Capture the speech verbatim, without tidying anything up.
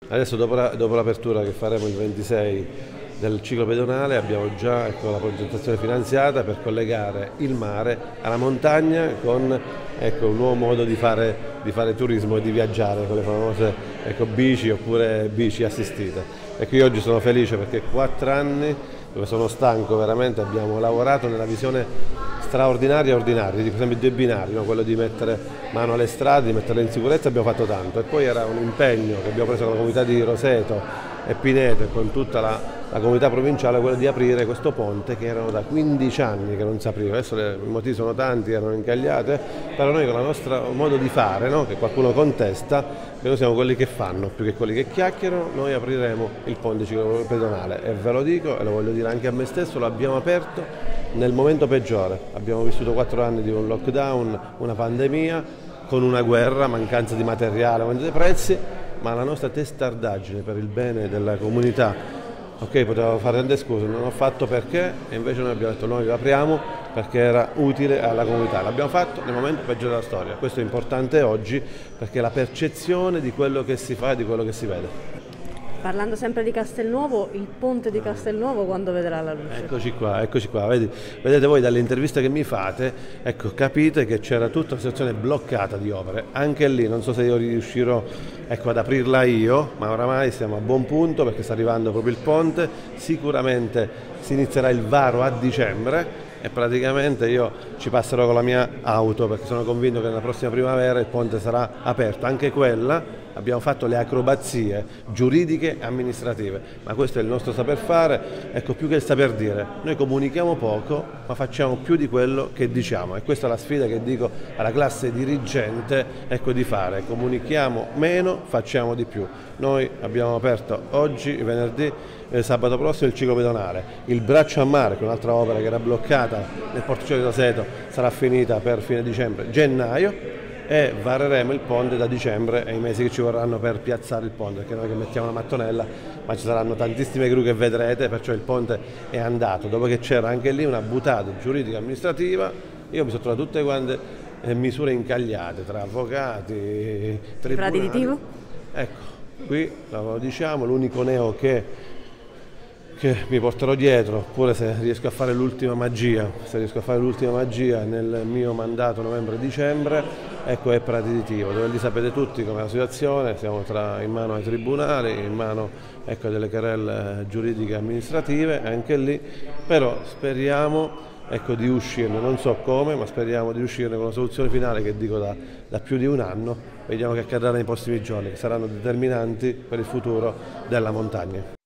Adesso dopo la- dopo l'apertura che faremo il ventisei del ciclo pedonale abbiamo già, ecco, la progettazione finanziata per collegare il mare alla montagna con, ecco, un nuovo modo di fare, di fare turismo e di viaggiare con le famose, ecco, bici oppure bici assistite. Ecco, io oggi sono felice perché quattro anni dove sono stanco veramente, abbiamo lavorato nella visione straordinaria e ordinaria, per esempio i due binari, no? Quello di mettere mano alle strade, di metterle in sicurezza, abbiamo fatto tanto, e poi era un impegno che abbiamo preso con la comunità di Roseto e Pineto e con tutta la, la comunità provinciale, quello di aprire questo ponte che erano da quindici anni che non si apriva. Adesso le, i motivi sono tanti, erano incagliate, però noi con il nostro modo di fare, no? Che qualcuno contesta, che noi siamo quelli che fanno più che quelli che chiacchierano, noi apriremo il ponte ciclopedonale e ve lo dico e lo voglio dire anche a me stesso, lo abbiamo aperto nel momento peggiore. Abbiamo vissuto quattro anni di un lockdown, una pandemia, con una guerra, mancanza di materiale, aumento dei prezzi, ma la nostra testardaggine per il bene della comunità, ok, potevo fare tante scuse, non ho fatto perché, e invece noi abbiamo detto noi lo apriamo perché era utile alla comunità. L'abbiamo fatto nel momento peggiore della storia. Questo è importante oggi perché è la percezione di quello che si fa e di quello che si vede. Parlando sempre di Castelnuovo, il ponte di Castelnuovo quando vedrà la luce? Eccoci qua, eccoci qua, Vedi, vedete voi dalle interviste che mi fate, ecco, capite che c'era tutta una situazione bloccata di opere. Anche lì non so se io riuscirò, ecco, ad aprirla io, ma oramai siamo a buon punto perché sta arrivando proprio il ponte, sicuramente si inizierà il varo a dicembre e praticamente io ci passerò con la mia auto perché sono convinto che nella prossima primavera il ponte sarà aperto, anche quella. Abbiamo fatto le acrobazie giuridiche e amministrative, ma questo è il nostro saper fare, ecco, più che il saper dire. Noi comunichiamo poco, ma facciamo più di quello che diciamo, e questa è la sfida che dico alla classe dirigente, ecco, di fare. Comunichiamo meno, facciamo di più. Noi abbiamo aperto oggi, venerdì, eh, sabato prossimo, il ciclo pedonale. Il braccio a mare, che è un'altra opera che era bloccata nel porticolo di Roseto, sarà finita per fine dicembre, gennaio. E vareremo il ponte da dicembre e i mesi che ci vorranno per piazzare il ponte, perché noi che mettiamo la mattonella, ma ci saranno tantissime gru che vedrete, perciò il ponte è andato. Dopo che c'era anche lì una buttata giuridica amministrativa, io mi sono trovato tutte quante eh, misure incagliate tra avvocati, tribunali. Aditivo? Ecco, qui lo diciamo, l'unico neo che che mi porterò dietro, oppure se riesco a fare l'ultima magia, se riesco a fare l'ultima magia nel mio mandato novembre-dicembre, ecco, è Prati Aditivo, dove lì sapete tutti com'è la situazione, siamo tra, in mano ai tribunali, in mano, ecco, delle querelle giuridiche e amministrative, anche lì, però speriamo, ecco, di uscirne, non so come, ma speriamo di uscirne con una soluzione finale che dico da, da più di un anno, vediamo che accadrà nei prossimi giorni, che saranno determinanti per il futuro della montagna.